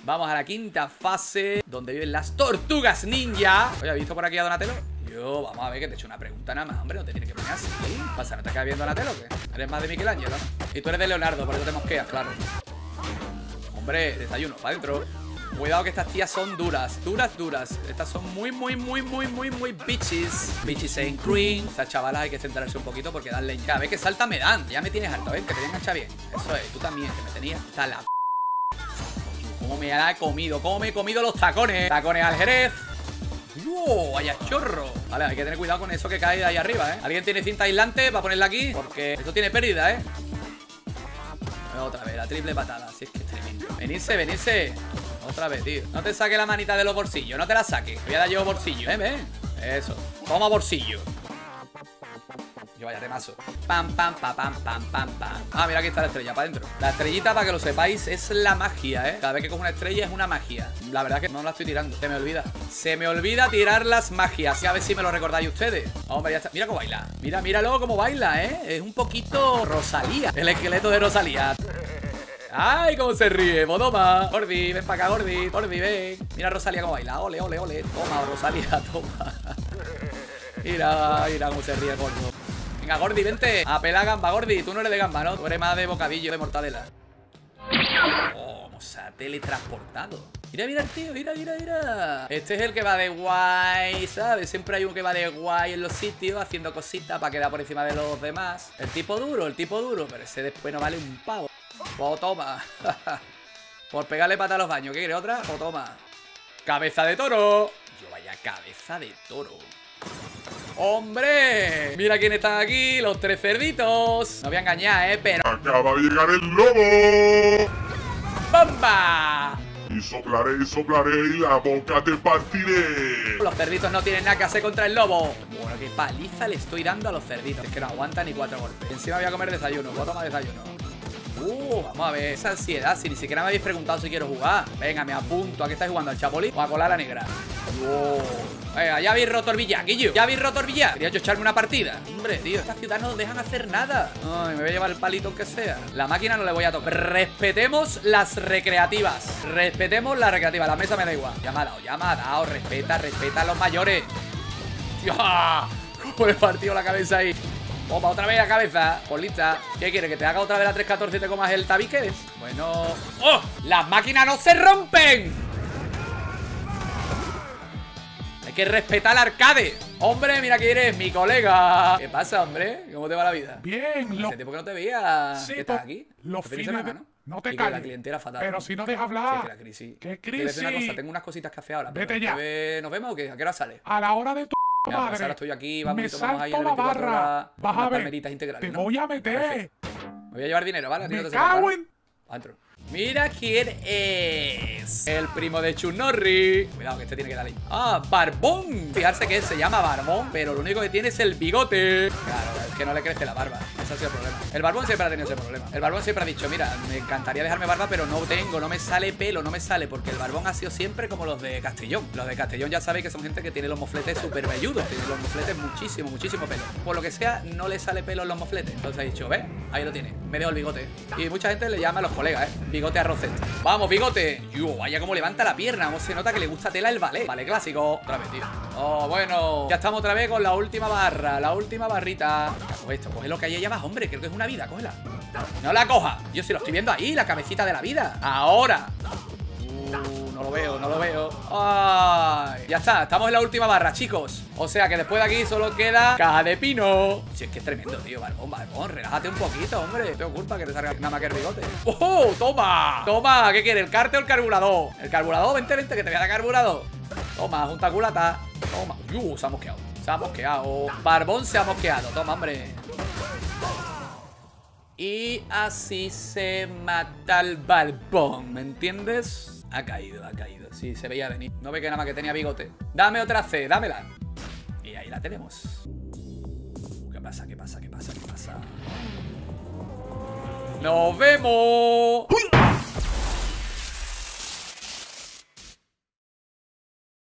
Vamos a la quinta fase, donde viven las tortugas ninja. Oye, ¿has visto por aquí a Donatello? Yo, vamos a ver, que te he hecho una pregunta nada más, hombre. No te tienes que poner así. ¿Qué pasa? ¿No te acabas viendo Donatello o qué? Eres más de Michelangelo, ¿no? Y tú eres de Leonardo, por eso te mosqueas, claro. Hombre, desayuno, para adentro. Cuidado que estas tías son duras. Duras. Estas son muy bitches. Bitches and cream. Estas chavalas hay que centrarse un poquito porque dan leña. Cada vez que salta me dan. Ya me tienes harto, ¿ves? Que te voy a enganchar bien. Eso es, tú también, que me tenías hasta la... ¿Cómo me la he comido? ¿Cómo me he comido los tacones? Tacones al Jerez. ¡Wow! ¡Vaya chorro! Vale, hay que tener cuidado con eso que cae de ahí arriba, ¿eh? ¿Alguien tiene cinta aislante para ponerla aquí? Porque esto tiene pérdida, ¿eh? Otra vez, la triple patada. Así es que es tremendo. Venirse. Otra vez, tío. No te saques la manita de los bolsillos. No te la saques. Voy a dar yo bolsillo. Ven. Eso. Toma bolsillo. Yo vaya temazo. Pam. Ah, mira, aquí está la estrella, para adentro. La estrellita, para que lo sepáis, es la magia, ¿eh? Cada vez que cojo una estrella es una magia. La verdad es que no la estoy tirando. Se me olvida tirar las magias. A ver si me lo recordáis ustedes. Hombre, ya está. Mira cómo baila. Míralo cómo baila, ¿eh? Es un poquito Rosalía. El esqueleto de Rosalía. ¡Ay, cómo se ríe! ¡Toma! Gordi, ven para acá, Gordi, ven. Mira Rosalía cómo baila. Ole. Toma, Rosalía, toma. Mira cómo se ríe, gordo. Venga, Gordi, vente. A pelar gamba, Gordi. Tú no eres de gamba, ¿no? Tú eres más de bocadillo, de mortadela. Oh, vamos a teletransportado. Mira el tío, mira. Este es el que va de guay, ¿sabes? Siempre hay uno que va de guay en los sitios, haciendo cositas para quedar por encima de los demás. El tipo duro. Pero ese después no vale un pavo. Pues toma. Por pegarle pata a los baños. ¿Qué quiere otra? Pues toma. Cabeza de toro. Yo vaya cabeza de toro. ¡Hombre! Mira quién están aquí, los tres cerditos. No voy a engañar, pero... ¡Acaba de llegar el lobo! ¡Bomba! Y soplaré y la boca te partiré. Los cerditos no tienen nada que hacer contra el lobo. Bueno, qué paliza le estoy dando a los cerditos. Es que no aguantan ni 4 golpes. Encima voy a comer desayuno. Voy a tomar desayuno. Vamos a ver. Esa ansiedad, si ni siquiera me habéis preguntado si quiero jugar. Venga, me apunto. ¿A qué estáis jugando? ¿Al Chapolín o a colar la negra? Venga, ya habéis roto el billar, Guillo. Ya habéis roto el billar. Quería yo echarme una partida. Hombre, tío, esta ciudad no dejan hacer nada. Ay, me voy a llevar el palito que sea. La máquina no le voy a tocar. Respetemos las recreativas. La mesa me da igual. Ya me ha dado. Respeta a los mayores. Dios, ¿cómo le he partido la cabeza ahí? Opa, otra vez la cabeza. Pues lista. ¿Qué quiere? ¿Que te haga otra vez la 314 y te comas el tabique? Bueno. ¡Oh! ¡Las máquinas no se rompen! Hay que respetar al arcade. Hombre, mira quién eres, mi colega. ¿Qué pasa, hombre? ¿Cómo te va la vida? Bien. Hace tiempo que no te veía. Sí, ¿Qué estás aquí? los fines fines de de... semana, No te y que calles. la clientela fatal. Pero si no dejas hablar. Sí, que la crisis. ¿Qué Quiero decir una crisis? cosa, tengo unas cositas que hacer ahora. Vete ya. ¿Nos vemos o qué? ¿A qué hora sale? A la hora de tu Mira, pues madre. ahora estoy aquí, vamos Me y tomamos ahí en el salto la 24 barra. horas Vas a unas ver. palmeritas integrales, Te ¿no? voy a meter. Perfecto. Me voy a llevar dinero, ¿vale? Me cago en... Adentro. Mira quién es. El primo de Chunorri. Cuidado, que este tiene que darle. ¡Ah, Barbón! Fijarse que se llama Barbón, pero lo único que tiene es el bigote. Claro, es que no le crece la barba. Ese ha sido el problema. El Barbón siempre ha tenido ese problema. El Barbón siempre ha dicho, mira, me encantaría dejarme barba, pero no tengo, no me sale pelo, no me sale. Porque el Barbón ha sido siempre como los de Castellón. Los de Castellón ya sabéis que son gente que tiene los mofletes súper velludos. Tiene los mofletes muchísimo pelo. Por lo que sea, no le sale pelo en los mofletes. Entonces ha dicho, ¿ves? Ahí lo tiene. Me dejo el bigote. Y mucha gente le llama a los colegas, Bigote arrocete. ¡Vamos, bigote! ¡Yo! Vaya como levanta la pierna. Cómo se nota que le gusta tela el ballet. Vale, clásico. Otra vez, tío. Oh, bueno. Ya estamos otra vez con la última barra. La última barrita. Coge esto. Coge lo que hay allá abajo, hombre. Creo que es una vida. Cógela. No la coja. Yo sí lo estoy viendo ahí. La cabecita de la vida. Ahora. No lo veo. ¡Ay! Ya está, estamos en la última barra, chicos. O sea que después de aquí solo queda caja de pino. Si es que es tremendo, tío. Barbón, relájate un poquito, hombre. No tengo culpa que te salga nada más que el bigote. ¡Oh! ¡Toma! Toma, ¿qué quieres? ¿El carte o el carburador? El carburador, vente, que te voy a dar carburador. Toma, junta culata. Toma. Se ha mosqueado. Barbón se ha mosqueado. Toma, hombre. Y así se mata el Barbón, ¿me entiendes? Ha caído. Sí, se veía venir. No ve que nada más que tenía bigote. Dame otra C, dámela. Y ahí la tenemos. ¿Qué pasa? ¡Nos vemos!